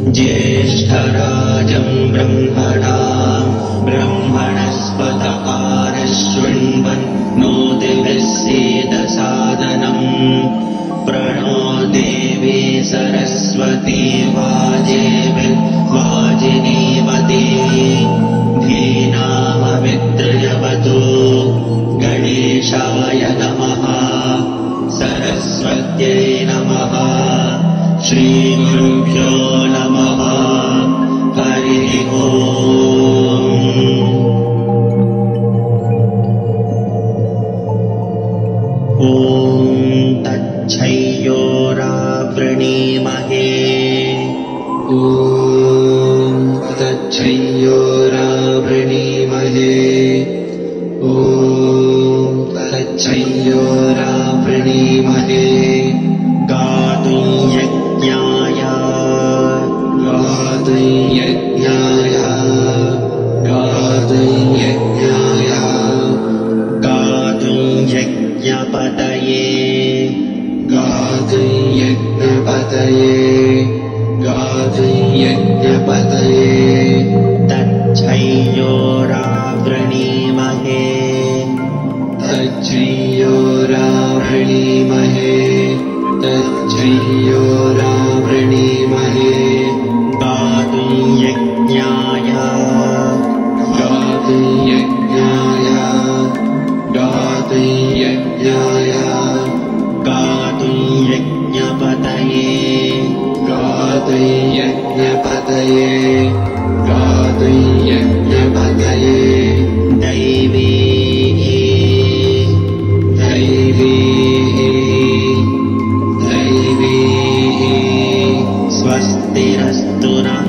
ज्येष्ठराजं ब्रह्मणस्पत आनशृण्वन्नोतिभिः सीदसादनम् प्रणो देवी सरस्वती वाजिनीवती धीनाममित्रयवतु गणेशाय नमः सरस्वत्यै नमः श्रीगुरुभ्यो नमः हरिः ॐ तच्छयोरावृणीमहे ॐ तच्छयोरावृणीमहे ॐ तच्छयोरावृणीमहे गातुं यज्ञाय गातुं यज्ञपतये तच्छयोरावृणीमहे गातुं यज्ञाय गातुं यज्ञपतये दैवी स्वस्तिरस्तु नः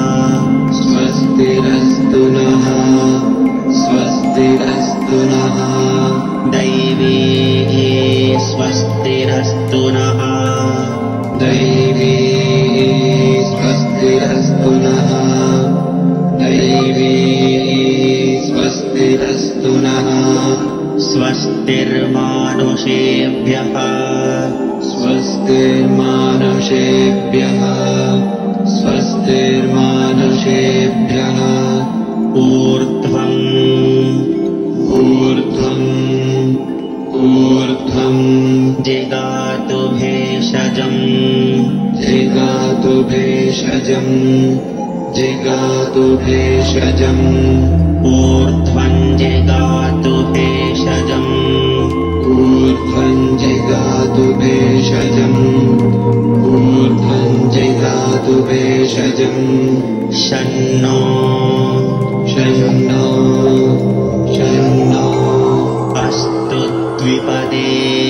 दैवी स्वस्तिरस्तु नः स्वस्तिर्मानुषेभ्यः ऊर्ध्वं जिगातु भेषजम् ऊर्ध्वं जिगातु भेषजम् शन्नो अस्तु द्विपदे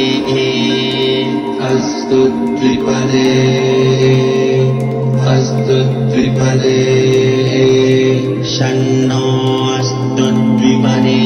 शन्नो अस्तु द्विपदे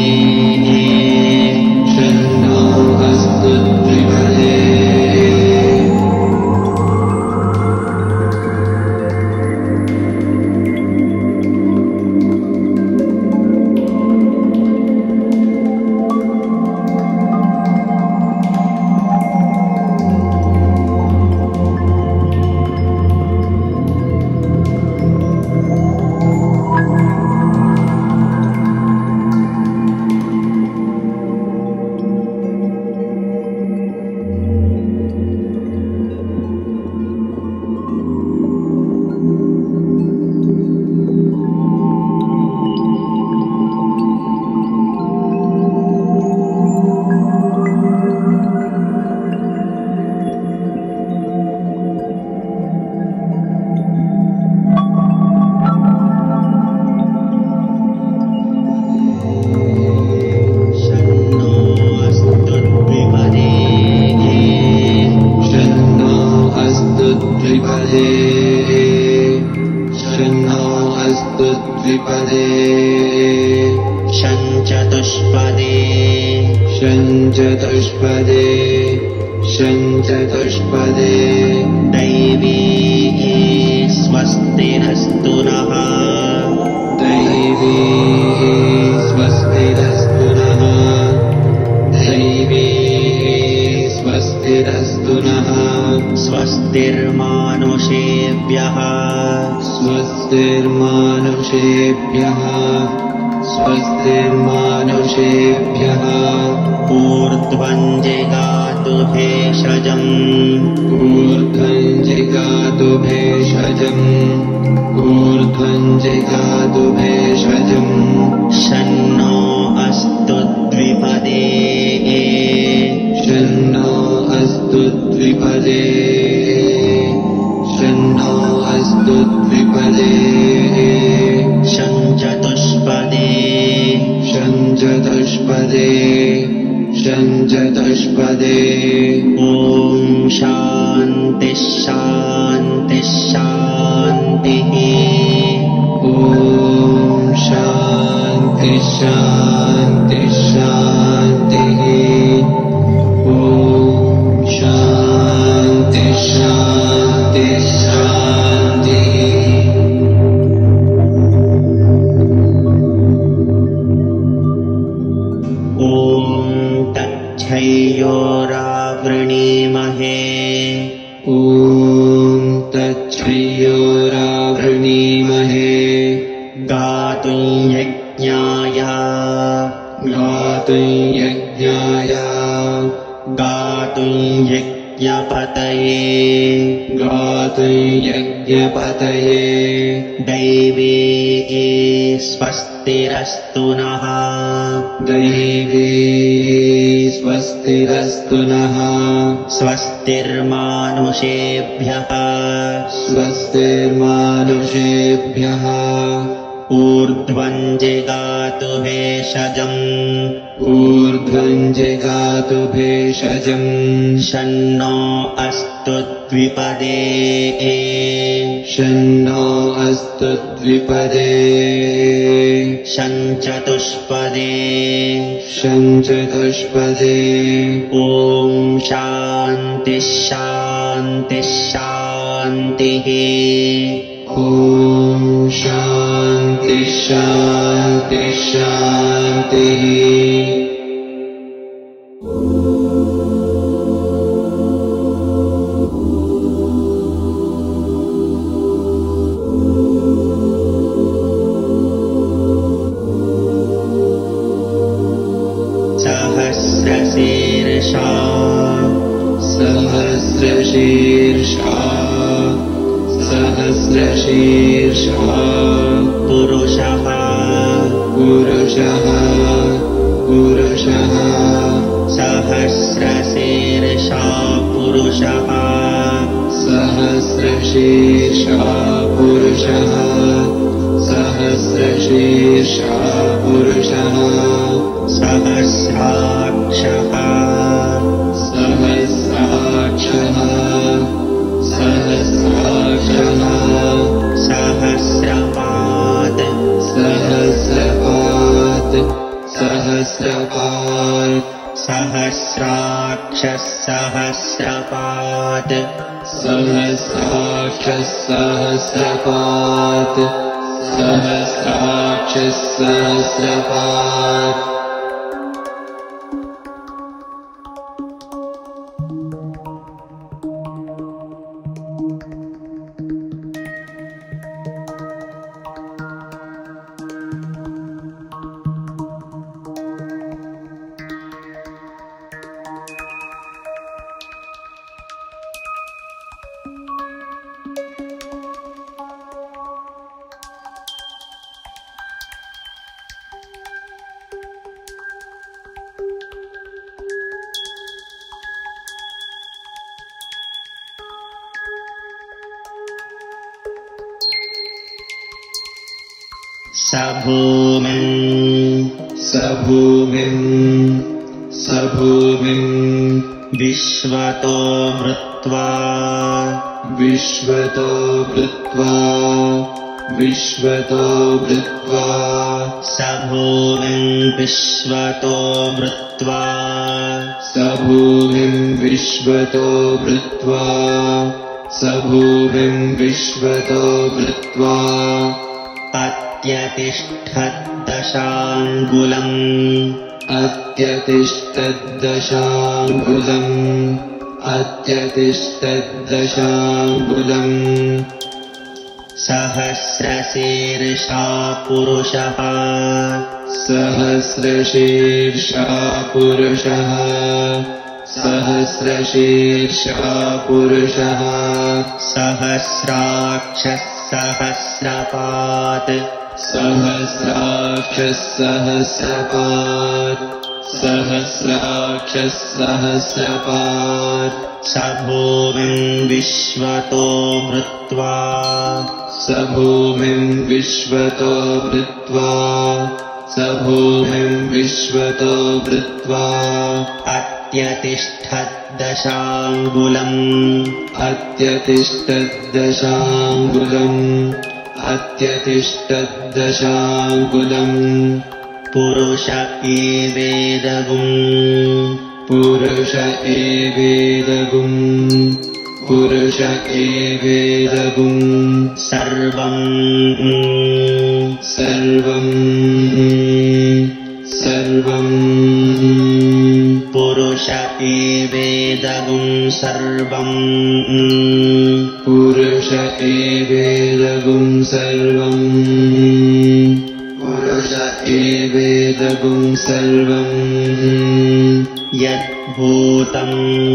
चतुष्पदे दैवी स्वस्तिरस्तु नः स्वस्तिर्मानुषेभ्यः स्वस्तिर्मानुषेभ्यः स्वस्तिर्मानुषेभ्यः ऊर्ध्वं जिगातु भेषजम् ऊर्ध्वं जिगातु भेषजम् ऊर्ध्वं जिगातु भेषजम् शन्नो अस्तु द्विपदे शन्नो अस्तु द्विपदे शन्नो अस्तु द्विपदे शञ्चतुष्पदे शञ्चतुष्पदे शञ्चतुष्पदे ॐ शान्तिः शान्तिः शान्तिः ॐ शान्तिः शान्तिः शान्तिः ॐ शान्तिः शान्तिः शान्तिः ॐ तच्छयोरावृणीमहे ॐ तच्छयोरावृणीमहे गातुं यज्ञाय गातुं यज्ञाय गातुं यज्ञपतये गातुं यज्ञपतये दैवी स्वस्तिरस्तु नः दैवी स्वस्तिरस्तु नः स्वस्तिर्मानुषेभ्यः स्वस्तिर्मानुषेभ्यः ऊर्ध्वं जिगातु भेषजम् ऊर्ध्वं जिगातु भेषजम् शन्नो अस्तु द्विपदे शन्नो अस्तु द्विपदे शञ्चतुष्पदे शञ्चतुष्पदे ॐ शान्तिः शान्तिः शान्तिः ॐ शान्तिः शान्तिः शान्तिः सहस्रशीर्षा सहस्रशीर्षा सहस्रशीर्षा पुरुषः पुरुषः पुरुषः सहस्रशीर्षा पुरुषः सहस्रशीर्षा पुरुषः सहस्रशीर्षा पुरुषः सहस्राक्षः सहस्राक्षः सहस्राक्षः सहस्रपाद सहस्रपाद सहस्रपाद सहस्राक्षः सहस्रपाद सहस्राक्षः सहस्रपाद सहस्राक्षः सहस्रपाद सभूमिम् विश्वतो मृत्वा सभूमिम् विश्वतो मृत्वा अत्यतिष्ठद्दशाङ्गुलम् सहस्रशीर्षा पुरुषः सहस्रशीर्षा पुरुषः सहस्रशीर्षा पुरुषः सहस्राक्षः सहस्रपात् सहस्राक्षः सहस्रपात् सहस्राक्षः सहस्रपात् स भूमिम् विश्वतो भृत्वा स भूमिम् विश्वतो भृत्वा स भूमिम् विश्वतो भृत्वा अत्यतिष्ठद्दशाङ्गुलम् अत्यतिष्ठद्दशाङ्गुलम् अत्यतिष्ठद्दशाङ्गुलम् पुरुष एवेदगुम् पुरुष एवेदगुम् पुरुष एवेदगुम् सर्वम् सर्वम् सर्वम् पुरुष एवेदगुम् सर्वम् पुरुष एवेदगुम् सर्वम् पुरुष एवेदगुम् सर्वम् यद्भूतम्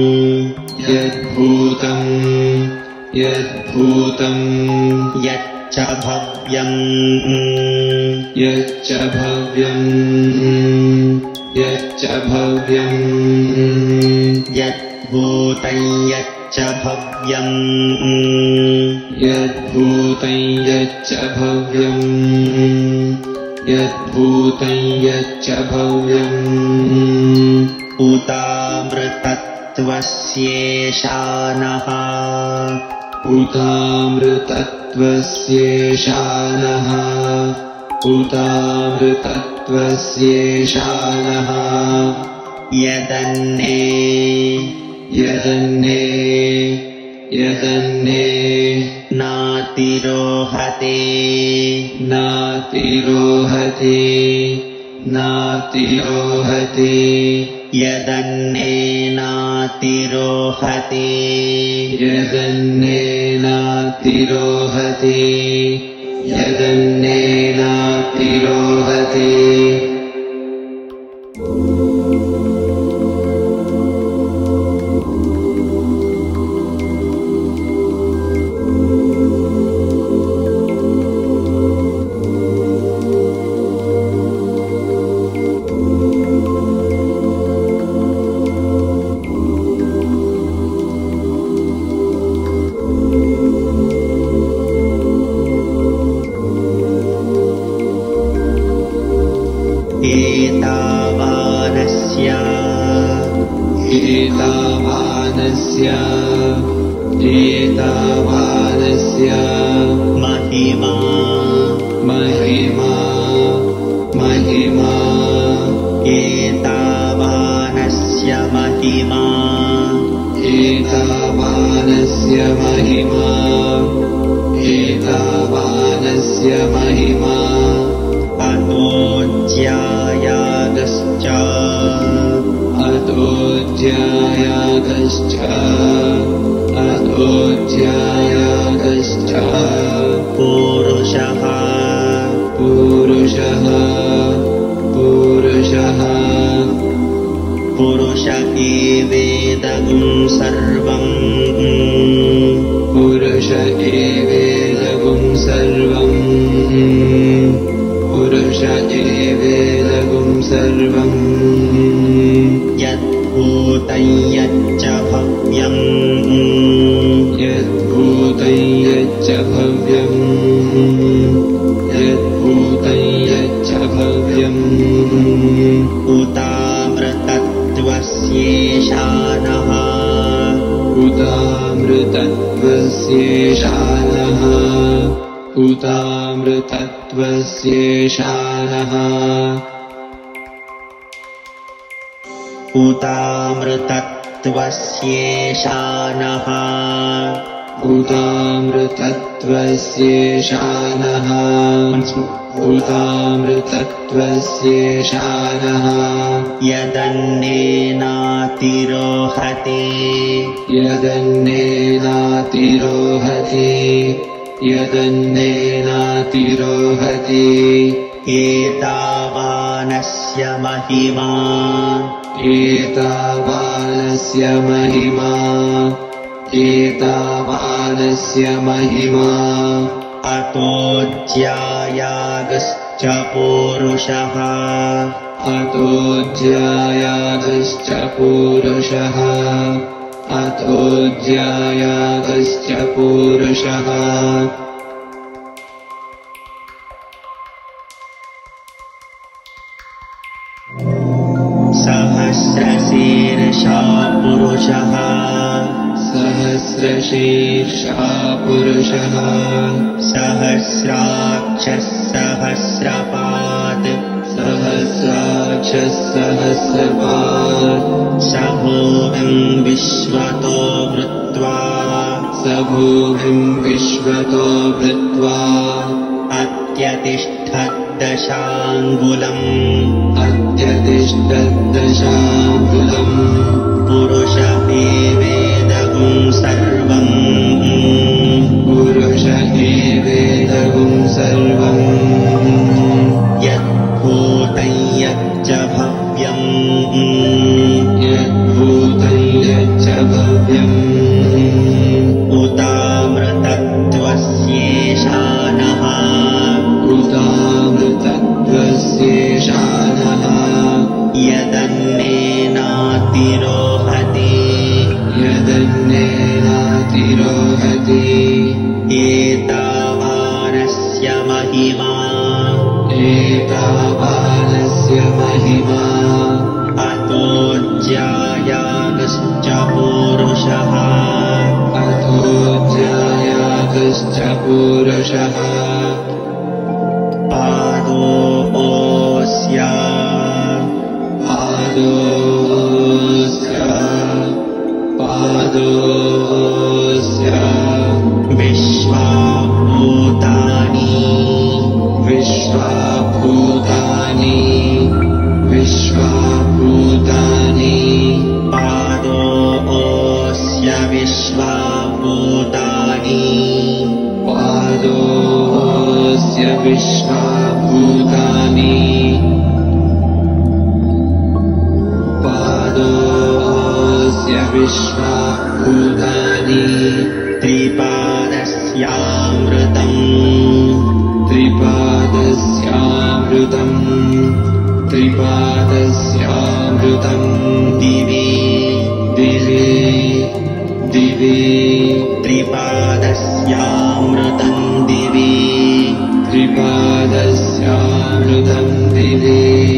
यद्भूतम् यद्भूतम् यच्च भव्यम् यच्च भव्यम् यच्च भव्यम् यद्भूतं यच्च भव्यम् यद्भूतं यच्च भव्यम् यद्भूतं यच्च भव्यम् उतामृतत्वस्येषानः उतामृतत्वस्येषानः उतामृतत्वस्येषानः यदन्ने यदन्ने यदन्ने नातिरोहते नातिरोहते नातिरोहते यदन्ने नातिरोहते यदन्ने नातिरोहते यदन्ने नातिरोहते एतावानस्य महिमा महिमा महिमा एतावानस्य महिमा एतावानस्य महिमा एतावानस्य महिमा अतोऽज्यायागश्च अतोऽज्यायागश्च अतोऽज्यायागश्च पुरुषः पुरुषः पुरुषः पुरुष एवेदगुम् सर्वम् पुरुष एवेदगुम् सर्वम् पुरुष एवेदगुम् सर्वम् यद्भूतं यच्च भव्यम् यद्भूतं यच्च भव्यम् यद्भूतं यच्च भव्यम् उतामृतत्वस्येषानः उतामृतत्वस्येषानः उतामृतत्वस्येषानः उतामृतत्वस्येषानः उतामृतत्वस्येषानः उतामृतत्वस्येषानः यदन्नेनातिरोहते यदन्नेनातिरोहते यदन्नेनातिरोहति एतावानस्य महिमा एतावानस्य महिमा एतावानस्य महिमा अतोऽज्यायागश्च पूरुषः अतोऽज्यायागश्च पूरुषः अतोऽज्यायागश्च पूरुषः सहस्रशीर्षा पुरुषः सहस्रशीर्षा पुरुषः सहस्राक्षः सहस्रपात् सहस्राक्षः सहस्रपात् स भूमिम् विश्वतो वृत्वा स भूमिम् विश्वतो वृत्वा अत्यतिष्ठद्दशाङ्गुलम् अत्यतिष्ठद्दशाङ्गुलम् पुरुष एवेदगुं सर्वम् पुरुष एवेदगुं सर्वम् यद्भूतं यच्च भव्यम् यद्भूतं यच्च भव्यम् उतामृतत्वस्येषानः उतामृतत्वस्येषानः यदन्नेनातिरोहति यदन्नेनातिरोहति एतावानस्य महिमा एतावानस्य महिमा अतोऽज्यायागश्च पूरुषः अतोऽज्यायागश्च पूरुषः पादोऽस्य पादोऽस्य विश्वाभूतानि विश्वाभूतानि विश्वाभूतानि पादोऽस्य विश्वाभूतानि पादोऽस्य विश्वाभूतानि पादोऽस्य विश्वाभूतानि त्रिपादस्यामृतम् त्रिपादस्यामृतम् त्रिपादस्यामृतम् दिवि दिवि दिवि त्रिपादस्यामृतम् दिवि त्रिपादस्यामृतम् दिवि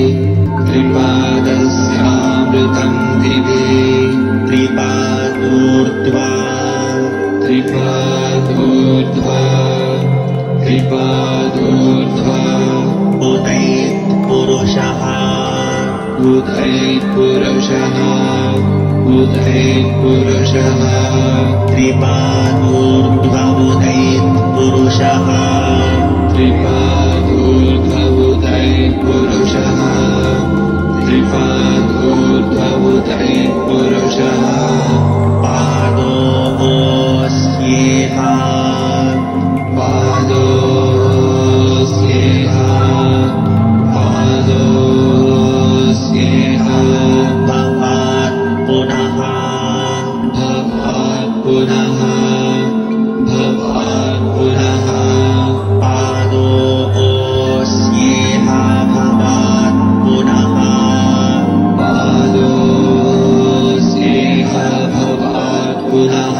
त्रिपादस्यामृतम् दिवि त्रिपादूर्ध्वा त्रिपादूर्ध्वा त्रिपादूर्ध्वा उदैत्पुरुषः उदैत्पुरुषः उदैत्पुरुषः त्रिपादूर्ध्व उदैत्पुरुषः त्रिपादूर्ध्व उदैत्पुरुषः त्रिपादूर्ध्व उदैत्पुरुषः पादोऽस्येह पादोऽस्येह पादोऽस्येह भवात् पुनः भवात् पुनः भवात् पुनः पादोऽस्येह भवात् पुनः पादोऽस्येह भवात् पुनः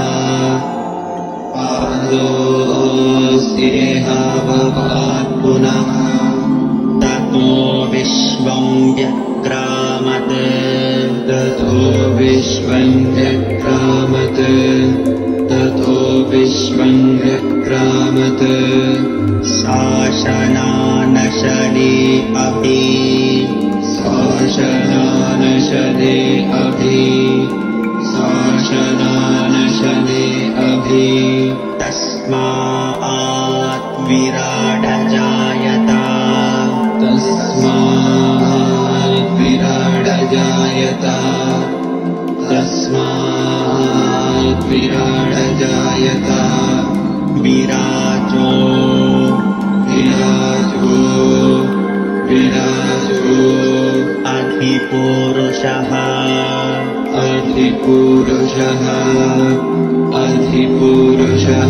पादोऽस्येह भवात् पुनः ततो विश्वं व्यक्रामत् ततो विश्वं व्यक्रामत् ततो विश्वं व्यक्रामत् शासनानशने अपि शासनानशने अभि शासनानशने अभि तस्मात् विराडजायत तस्मात् विराडजायत तस्मात् विराडजायत विराजो विराजो विराजो विराजो अधिपुरुषः अधिपुरुषः अधिपुरुषः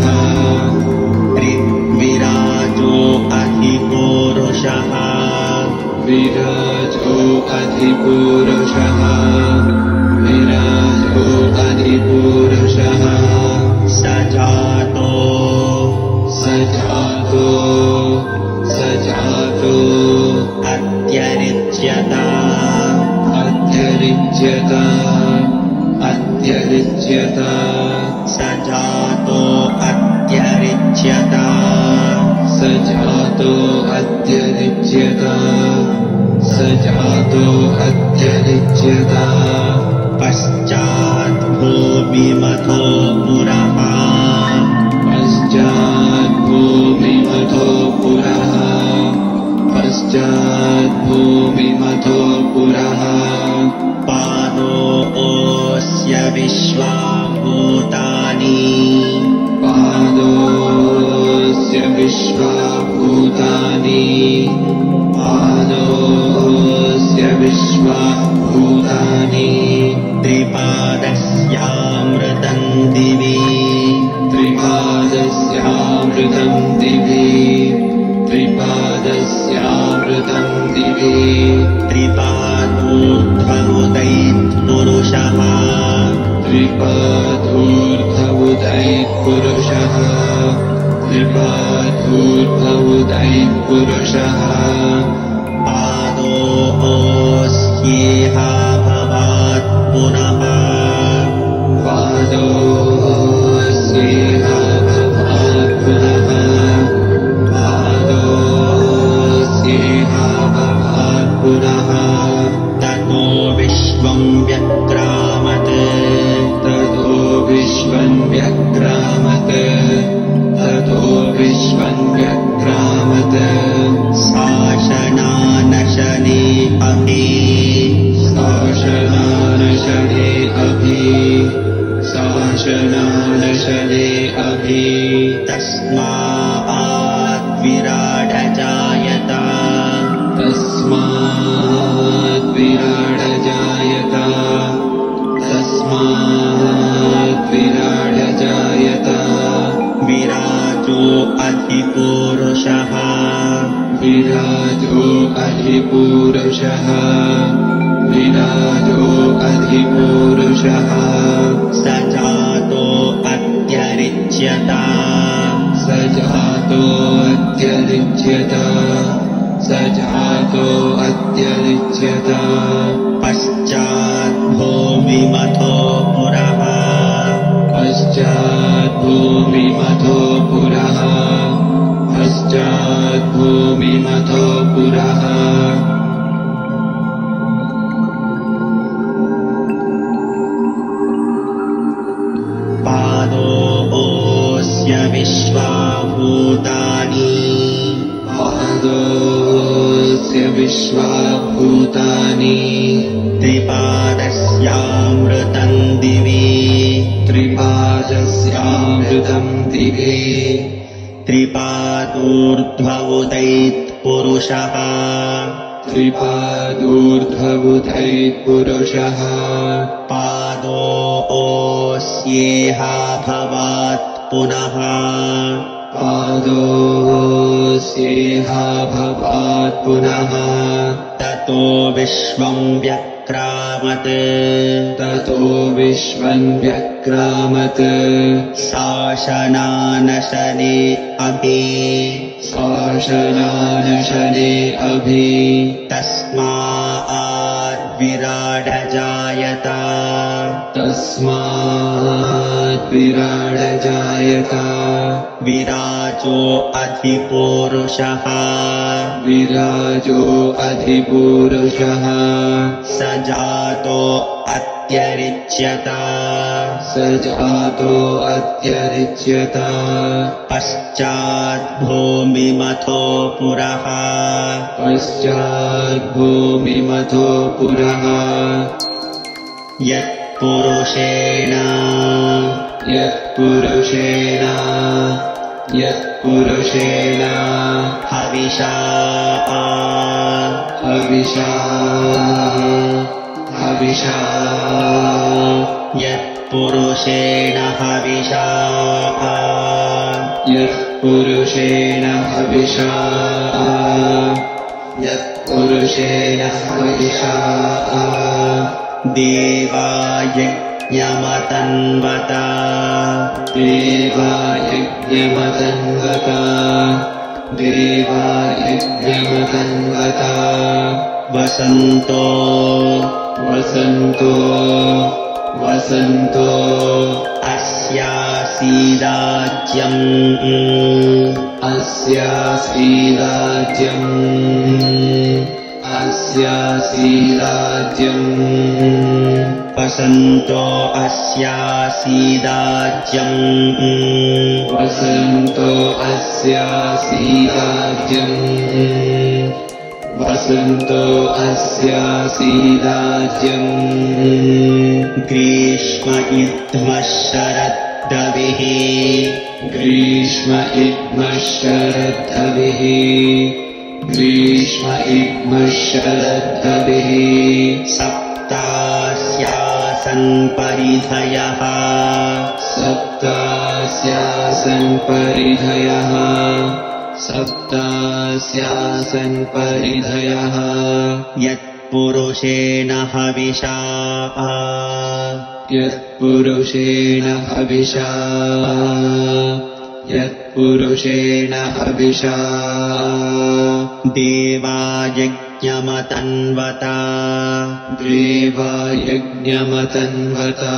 ऋग्विराजो अधिपुरुषः विराजो अधिपुरुषः विराजो अधिपुरुषः सजातो सजातो सजातो अत्यरिच्यता अत्यरिच्यता अत्यरिच्यता सजातो अत्यरिच्यता सजातो अत्यरिच्यता सजातो अत्यरिच्यता पश्चात् भूमिमथो पुरः पश्चात् भूमिमथो पुरः पश्चात् भूमिमथो पुरः पादोऽस्य विश्वाभूतानि पादोऽस्य विश्वाभूतानि पादोऽस्य विश्वाभूतानि त्रिपादस्यामृतं दिवि त्रिपादस्यामृतं दिवि त्रिपादस्यामृतं दिवि त्रिपादोर्ध्वमुदैत्पुरुषः त्रिपादोर्ध्वमुदैत्पुरुषः त्रिपादोर्ध्वमुदैत्पुरुषः पादोऽस्येह भवात् पुनः पादोऽस्येह भवात् पुनः पादोऽस्येह भवात् पुनः ततो विश्वं व्यक्रामत् ततो विश्वं व्यक्रामत् ततो विश्वं व्यक्रामत् शासनानशने अपि शासनानशने अभि शासनानशने अभि तस्मात् विराड जायत तस्मात् विराड जायत तस्मात् विराड जायत विराजो अधिपुरुषः विराजो अधिपुरुषः विराजो अधिपुरुषः सजातो अत्यरिच्यता सजातो अत्यरिच्यता सजातो अत्यरिच्यता पश्चात् भूमिमथो पुरः पश्चात् भूमिमथो पुरः पश्चात् भूमिमथो पुरः पादोऽस्य विश्वाभूतानि पादोऽस्य विश्वाभूतानि त्रिपादस्यामृतं दिवि त्रिपादस्यामृतं दिवि त्रिपादोर्ध्वमुदैत्पुरुषः त्रिपादोर्ध्वमुदैत्पुरुषः पादोऽस्येह भवात् पुनः पादोऽस्येह भवात् पुनः ततो विश्वं व्यक्रामत् ततो विश्वं व्यक्रामत् शासनानशने अपि शासनानशने अभि तस्मात् विराड जायत तस्मात् विराड जायत विराजो अधिपुरुषः विराजो अधिपुरुषः सजातो अत्यरिच्यता सजातो अत्यरिच्यता पश्चात् भूमिमथो पुरः पश्चात् भूमिमथो पुरः यत्पुरुषेण यत्पुरुषेण यत्पुरुषेण हविषा हविषा हविषा यत्पुरुषेण हविषा यत्पुरुषेण हविषा यत्पुरुषेण हविषा देवायज्ञमतन्वता देवायज्ञमतन्वता देवायज्ञमतन्वता वसन्तो वसन्तो वसन्तो अस्यासीदाज्यम् अस्यासीदाज्यम् अस्यासीदाज्यम् वसन्तो अस्यासीदाज्यम् वसन्तो अस्यासीदाज्यम् वसन्तो अस्यासीदाज्यम् ग्रीष्म इद्मः शरद्रविः ग्रीष्म इद्मः शरद्रविः ग्रीष्म इद्मः शरद्रविः सप्तास्यासन् परिधयः सप्तास्यासन् परिधयः सप्तास्यासन् परिधयः यत्पुरुषेण हविषा यत्पुरुषेण हविषा यत्पुरुषेण हविषा देवायज्ञमतन्वता देवायज्ञमतन्वता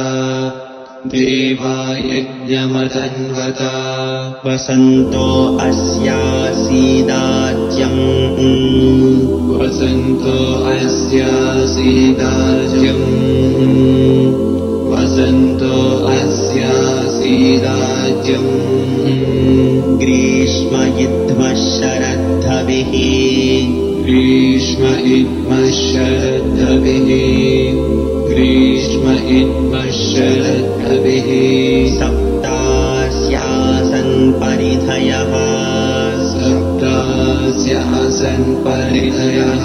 देवायज्ञमतन्वता वसन्तो अस्यासीदाज्यम् वसन्तो अस्यासीदाज्यम् वसन्तो अस्यासीदाज्यम् ग्रीष्म इद्मः शरद्रविः ग्रीष्म इद्मः शरद्रविः ग्रीष्म इद्मः शरद्रविः सप्तास्यासन् परिधयः सप्तास्यासन् परिधयः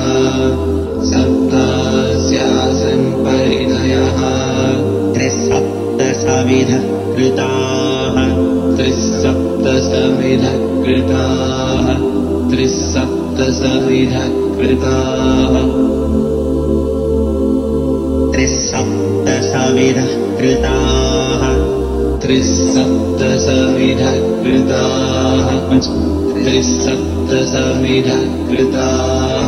सप्तास्यासन् परिधयः त्रिसप्तसविधः कृताः त्रिसप्तसविधः कृताः त्रिसप्तसविधः कृताः त्रिसप्तसविधः कृताः त्रिसप्तसविधः कृताः त्रिसप्तसविधः कृताः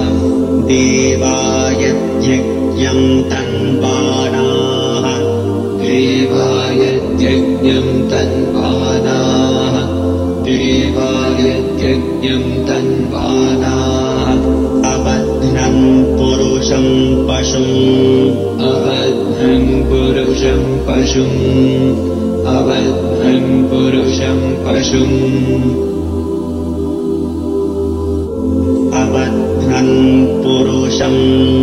देवायज्ञम् तन्वानाः देवायज्ञम् तन्वानाः देवायज्ञम् तन्वानाः अबध्नम् पुरुषम् पशुम् अबध्नम् पुरुषम् पशुम् अबध्नम् पुरुषम् पशुम् अबध्नम् पुरुषम्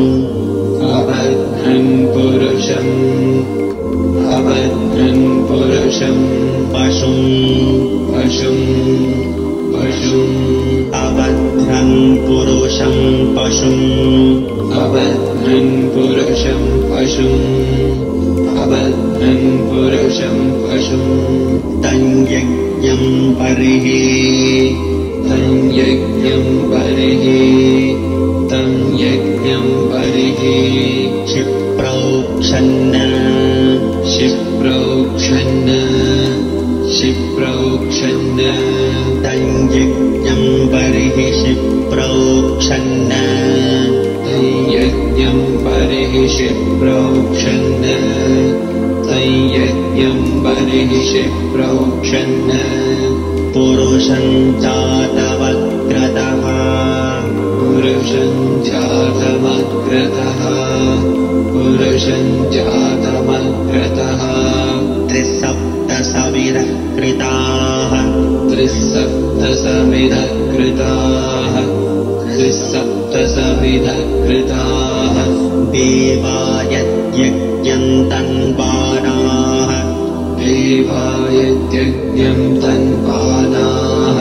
अबध्नम् पुरुषम् अबध्नम् पुरुषम् पशुम् पशुम् पशुम् अबध्नम् पुरुषम् पशुम् अबध्नम् पुरुषम् पशुम् अबध्नम् पुरुषम् पशुम् तञ्यज्ञम् परिः तं यज्ञम् परिः तं यज्ञम् परिः क्षिप्रौक्षन्न क्षिप्रौक्षन्न क्षिप्रौक्षन्न तञ्यज्ञम् परिः क्षिप्रौक्षन्न तं यज्ञम् परिः क्षिप्रौक्षन्न तं यज्ञम् परिः क्षिप्रौक्षन्न पुरुषम् जातवक्रतः पुरुषम् जातमग्रतः पुरुषम् जातमग्रतः त्रिसप्तसविधः कृताः त्रिसप्तसविधः कृताः त्रिसप्तसविधः कृताः देवायज्ञम् तन्वानाः देवायज्ञम् तन्वानाः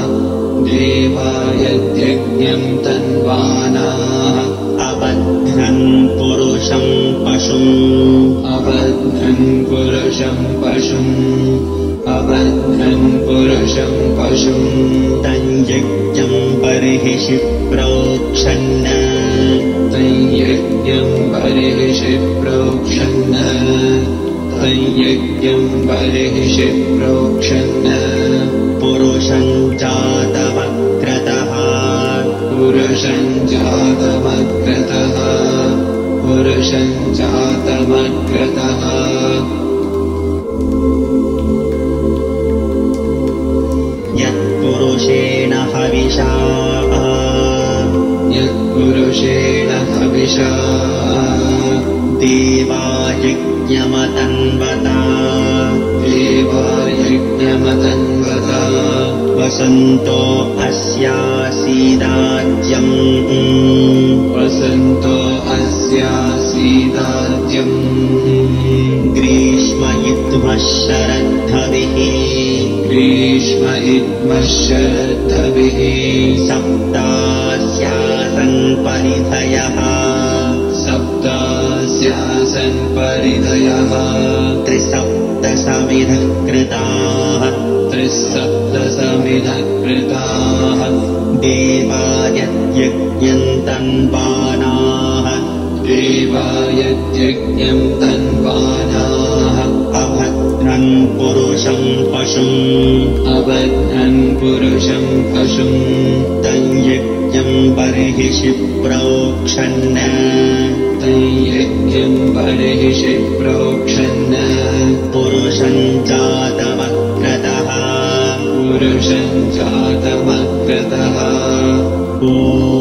देवायद्यज्ञम् तन्वानाः अबध्नन् पुरुषं पशुम् अबध्नन् पुरुषम् पशुम् अबध्नन् पुरुषम् पशुम् तञ्यज्ञम् बर्हिषि प्रोक्षन् तञ्यज्ञम् बर्हिषि प्रोक्षन् तञ्यज्ञम् बर्हिषि प्रोक्षन् पुरुषं जातमग्रतः पुरुषं जातमग्रतः पुरुषं जातमग्रतः यत्पुरुषेण हविषा यत्पुरुषेण हविषा देवायज्ञमतन्वता देवायज्ञमतन्वता वसन्तो अस्यासीदाज्यम् वसन्तो अस्यासीदाज्यम् ग्रीष्म इद्मः शरद्धभिः ग्रीष्म इद्मः शरद्धभिः सप्तास्यासन् परिधयः सप्तास्यासन् परिधयः त्रिसप्तसमिधः कृताः त्रिसप्तसमिधः कृताः देवायज्ञम् तन्वानाः देवायज्ञम् तन्वानाः अभद्रन् पुरुषं पशुम् अबध्नन् पुरुषम् पशुम् तञ्यज्ञम् बर्हिषि प्रोक्षन् तञ्यज्ञम् बर्हिषि प्रोक्षन् पुरुषं जातमग्रतः पुरुषं जातमग्रतः ॐ